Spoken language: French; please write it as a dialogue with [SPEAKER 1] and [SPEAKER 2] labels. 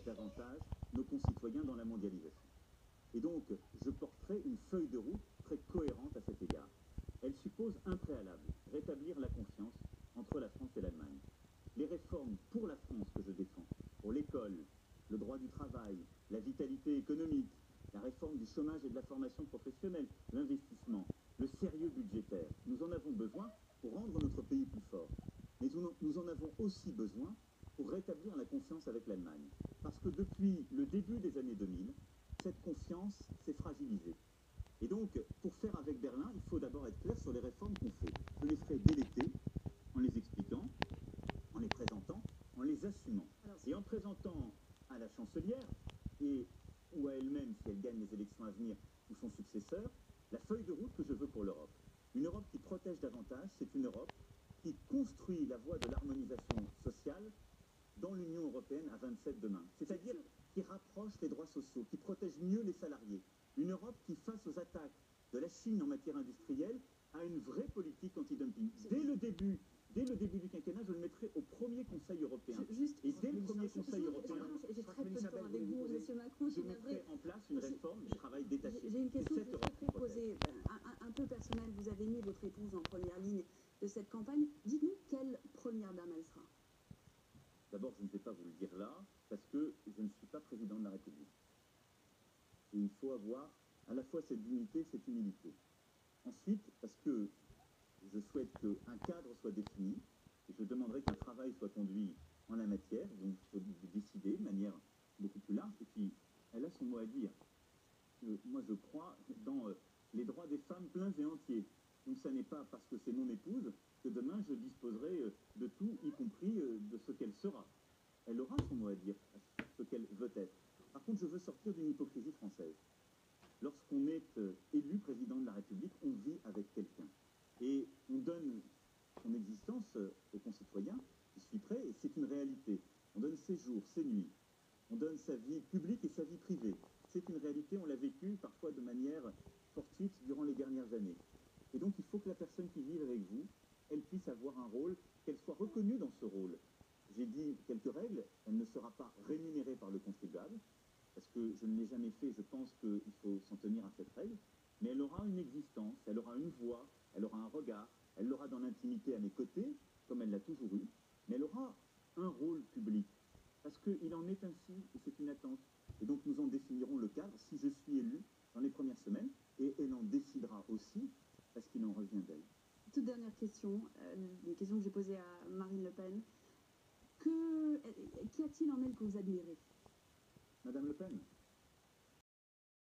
[SPEAKER 1] davantage nos concitoyens dans la mondialisation. Et donc, je porterai une feuille de route très cohérente à cet égard. Elle suppose un préalable, rétablir la confiance entre la France et l'Allemagne. Les réformes pour la France que je défends, pour l'école, le droit du travail, la vitalité économique, la réforme du chômage et de la formation professionnelle, l'investissement, le sérieux budgétaire, nous en avons besoin pour rendre notre pays plus fort. Mais nous en avons aussi besoin pour rétablir la confiance avec l'Allemagne. Parce que depuis le début des années 2000, cette confiance s'est fragilisée. Et donc, pour faire avec Berlin, il faut d'abord être clair sur les réformes qu'on fait. Je les ferai dès l'été, en les expliquant, en les présentant, en les assumant. Et en présentant à la chancelière, ou à elle-même, si elle gagne les élections à venir, ou son successeur, la feuille de route que je veux pour l'Europe. Une Europe qui protège davantage, c'est une Europe qui construit la voie de l'harmonisation sociale dans l'Union européenne à 27 demain. C'est-à-dire qui rapproche les droits sociaux, qui protège mieux les salariés. Une Europe qui, face aux attaques de la Chine en matière industrielle, a une vraie politique anti-dumping. Dès le début du quinquennat, je le mettrai au premier Conseil européen. Et dès le premier Conseil européen,
[SPEAKER 2] j'ai très peu de temps avec vous, M. Macron.
[SPEAKER 1] je mettrai en place une réforme du travail détaché.
[SPEAKER 2] J'ai une question
[SPEAKER 1] C'est
[SPEAKER 2] que
[SPEAKER 1] cette
[SPEAKER 2] je
[SPEAKER 1] Europe qui
[SPEAKER 2] souhaiterais
[SPEAKER 1] protège.
[SPEAKER 2] poser, un peu personnelle. Vous avez mis votre épouse en première ligne de cette campagne. Dites-nous quelle première dame elle sera.
[SPEAKER 1] D'abord, je ne vais pas vous le dire là, parce que je ne suis pas président de la République. Et il faut avoir à la fois cette dignité et cette humilité. Ensuite, parce que je souhaite qu'un cadre soit défini, et je demanderai qu'un travail soit conduit en la matière, donc il faut décider de manière beaucoup plus large, et puis elle a son mot à dire. Moi, je crois dans les droits des femmes pleins et entiers. Donc ça n'est pas parce que c'est mon épouse que demain je disposerai de tout, y compris de ce qu'elle sera. Elle aura son mot à dire, ce qu'elle veut être. Par contre, je veux sortir d'une hypocrisie française. Lorsqu'on est élu président de la République, on vit avec quelqu'un. Et on donne son existence aux concitoyens, je suis prêt, et c'est une réalité. On donne ses jours, ses nuits. On donne sa vie publique et sa vie privée. C'est une réalité, on l'a vécu parfois de manière fortuite durant les dernières années. Et donc il faut que la personne qui vive avec vous, elle puisse avoir un rôle, qu'elle soit reconnue dans ce rôle. J'ai dit quelques règles, elle ne sera pas rémunérée par le contribuable, parce que je ne l'ai jamais fait, je pense qu'il faut s'en tenir à cette règle, mais elle aura une existence, elle aura une voix, elle aura un regard, elle l'aura dans l'intimité à mes côtés, comme elle l'a toujours eu, mais elle aura un rôle public, parce qu'il en est ainsi, et c'est une attente. Et donc nous en définirons le cadre si je suis élu dans les premières semaines, et elle en décidera aussi, parce qu'il en revient d'elle.
[SPEAKER 2] Toute dernière question, une question que j'ai posée à Marine Le Pen. Qu'y a-t-il en elle que vous admirez?
[SPEAKER 1] Madame Le Pen,